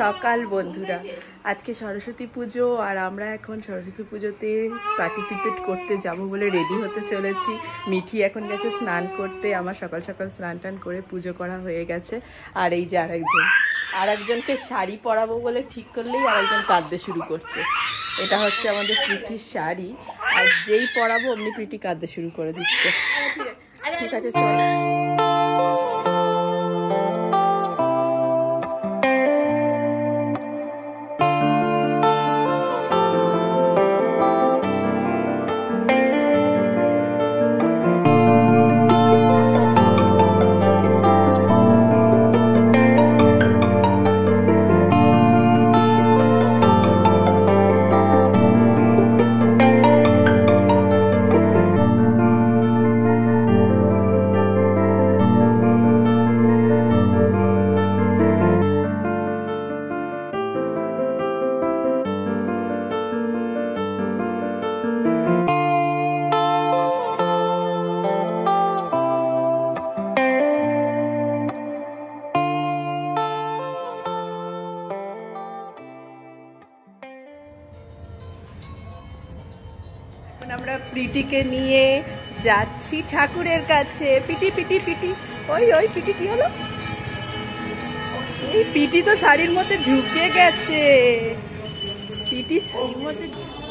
সকাল বন্ধুরা, আজকে সরস্বতী পুজো আর আমরা এখন সরস্বতী পুজোতে পার্টিসিপেট করতে যাব বলে রেডি হতে চলেছি। মিঠি এখন গেছে স্নান করতে, আমার সকাল সকাল স্নান টান করে পুজো করা হয়ে গেছে। আর এই যে আরেকজনকে শাড়ি পরাবো বলে ঠিক করলেই আরেকজন কাঁদতে শুরু করছে। এটা হচ্ছে আমাদের প্রীতির শাড়ি, আর যেই পরাবো অমনি প্রীতি কাঁদতে শুরু করে দিচ্ছে। ঠিক আছে, চল। আমরা প্রীতিকে নিয়ে যাচ্ছি ঠাকুরের কাছে। পিটি পিটি পিটি, ওই ওই পিটি, কি হলো? এই পিটি তো শাড়ির মধ্যে ঢুকে গেছে। পিটি শাড়ির মধ্যে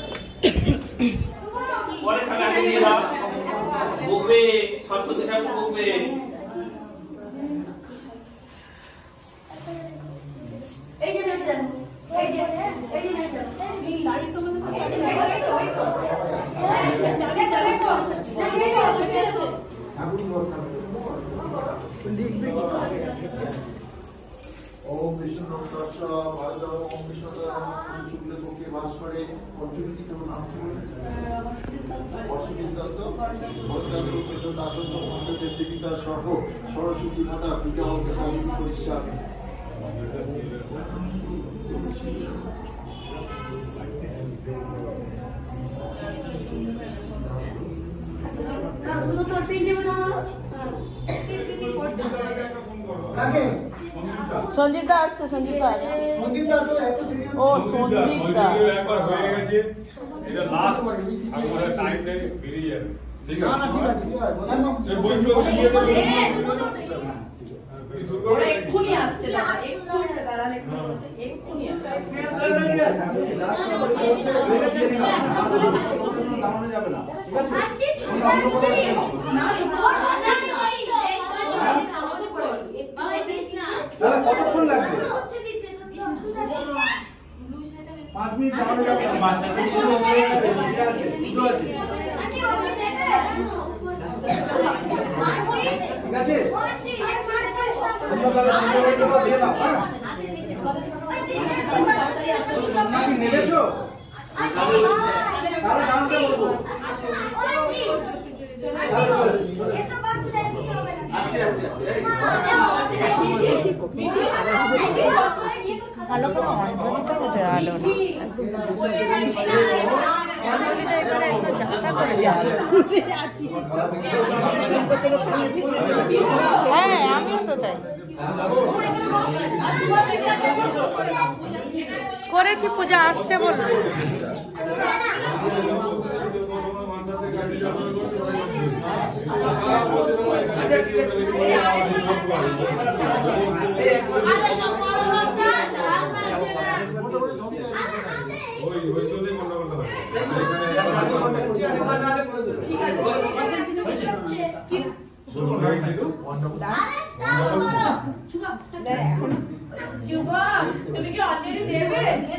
ওম বিষ্ণু তস্য ভারত ওম বিষ্ণু শুক্ল পক্ষে বাস করে পঞ্চমী তোমার নাম কি বলে? অশ্বদীপ দত্ত দাসত্ব মন্ত্রের দেবিকা সহ সরস্বতী মাতা পূজা ও কালী পরিষ্কার। সঞ্জিতা আসছে, সঞ্জিতা আসছে। ও সঞ্জিতা একবার হয়ে গেছে, এটা লাস্ট আমরা টাইম নেই, বেরিয়ে যাবে। ঠিক আছে, এই বইগুলো দিয়ে দেব। ওরা এক্ষুনি আসছে, এক্ষুনি দাঁড়ান, এক্ষুনি আসছে। দাঁড়ানো যাবে না, ঠিক আছে? কতক্ষণ লাগবে? 5 মিনিট দাঁড়ানো যাবে না। ঠিক আছে, নেবেছো? দাঁড়াতে বলবো। ভালো করে অঞ্জলিটা হতে আলো না, অঞ্জলিটা এবারে একটু যাত্রা করে যাবে। হ্যাঁ, আমিও তো তাই করেছি। পূজা আসছে বলুন। তুমি কি অঞ্জলি দেবে?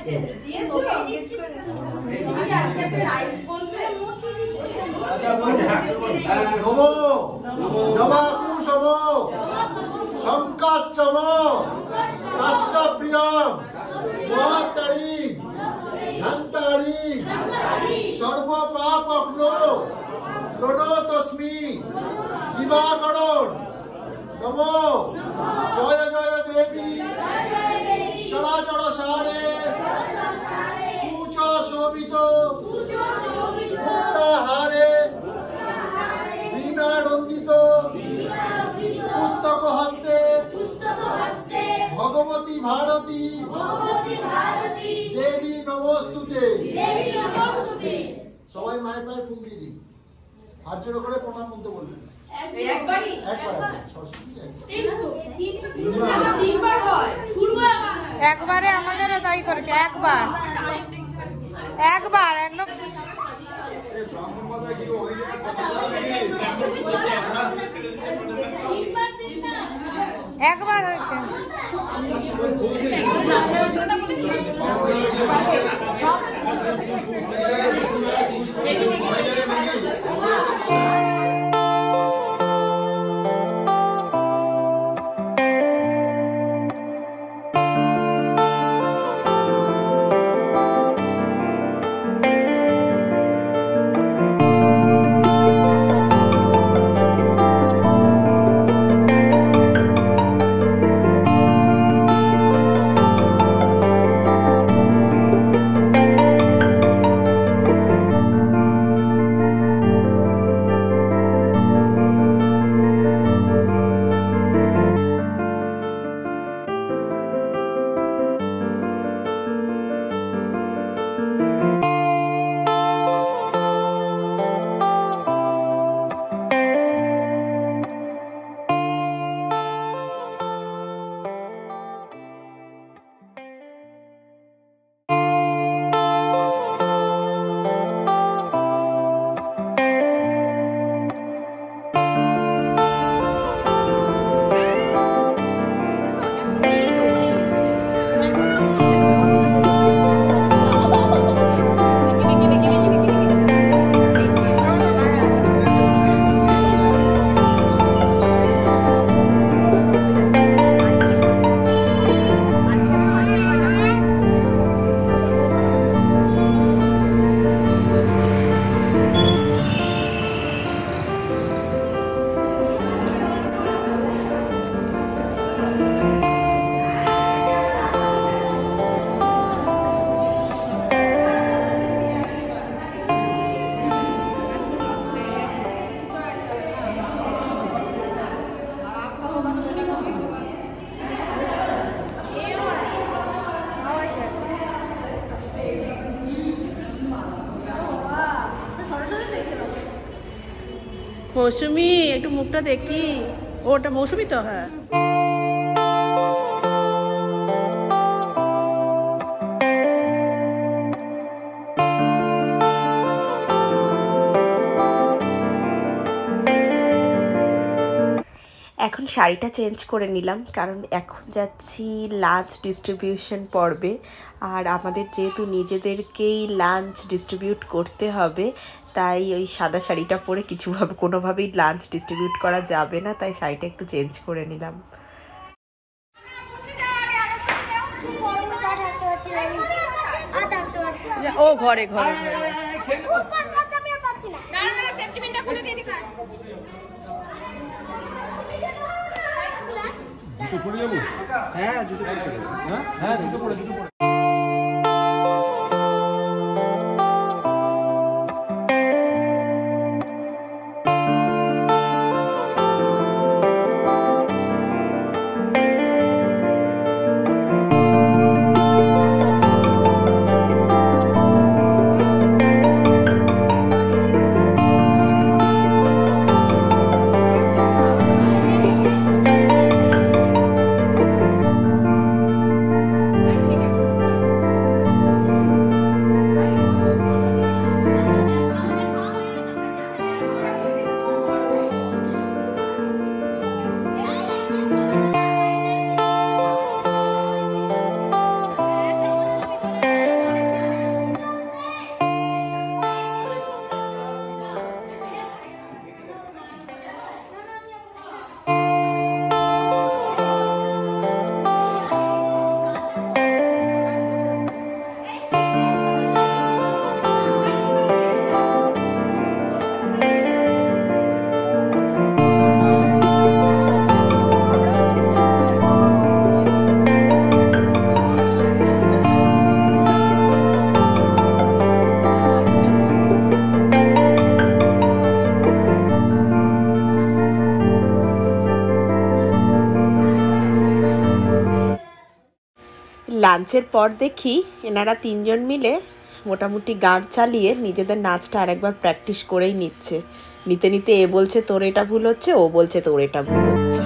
শঙ্কাশ্চম প্রিয়ম মহাত্তারি ধন্তারি সর্বপাপগ্নো প্রণতস্মি দিবাকরণ নমো জয় জয় দেবী চরাচর সারে কুচ শোভিত মুক্তাহারে বীণা রঞ্জিত পুস্তক হস্তে ভগবতী ভারতী দেবী নমস্তুতে। সবাই মায়ের পায়ে ফুল দিয়ে দিন, হাত জোড়ো করে প্রণাম মন্ত্র বলবেন। একবারে আমাদেরও তাই করেছে, একবার একদম। একবার হয়েছে। মৌসুমি একটু মুখটা দেখি। ওটা মৌসুমি তো? হ্যাঁ। এখন শাড়িটা চেঞ্জ করে নিলাম, কারণ এখন যাচ্ছি লাঞ্চ ডিস্ট্রিবিউশন পর্বে। আর আমাদের যেহেতু নিজেদেরকেই লাঞ্চ ডিস্ট্রিবিউট করতে হবে, তাই ওই সাদা শাড়িটা পরে কোনোভাবেই লাঞ্চ ডিস্ট্রিবিউট করা যাবে না, তাই শাড়িটা একটু চেঞ্জ করে নিলাম। ও ঘরে ঘরে জুতো পরে যাবো? হ্যাঁ জুতো পরে চলে যাবো। হ্যাঁ জুতো পরে লাঞ্চের পর দেখি এনারা তিনজন মিলে মোটামুটি গান চালিয়ে নিজেদের নাচটা আরেকবার প্র্যাকটিস করেই নিচ্ছে। নিতে নিতে এ বলছে তোর এটা ভুল হচ্ছে, ও বলছে তোর এটা ভুল হচ্ছে।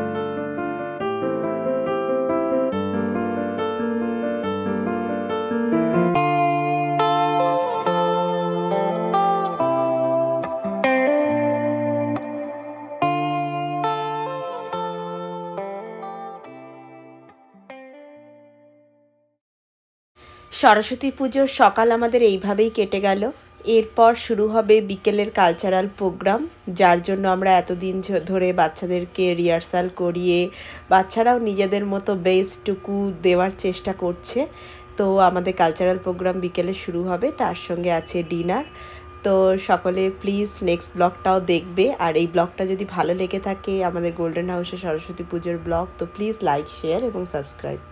সরস্বতী পুজোর সকাল আমাদের এইভাবেই কেটে গেল। এরপর শুরু হবে বিকেলের কালচারাল প্রোগ্রাম, যার জন্য আমরা এতদিন ধরে বাচ্চাদেরকে রিহার্সাল করিয়ে বাচ্চারাও নিজেদের মতো বেস্টটুকু দেওয়ার চেষ্টা করছে। তো আমাদের কালচারাল প্রোগ্রাম বিকেলে শুরু হবে, তার সঙ্গে আছে ডিনার। তো সকলে প্লিজ নেক্সট ব্লগটাও দেখবে। আর এই ব্লগটা যদি ভালো লেগে থাকে, আমাদের গোল্ডেন হাউসের সরস্বতী পুজোর ব্লগ, তো প্লিজ লাইক, শেয়ার এবং সাবস্ক্রাইব।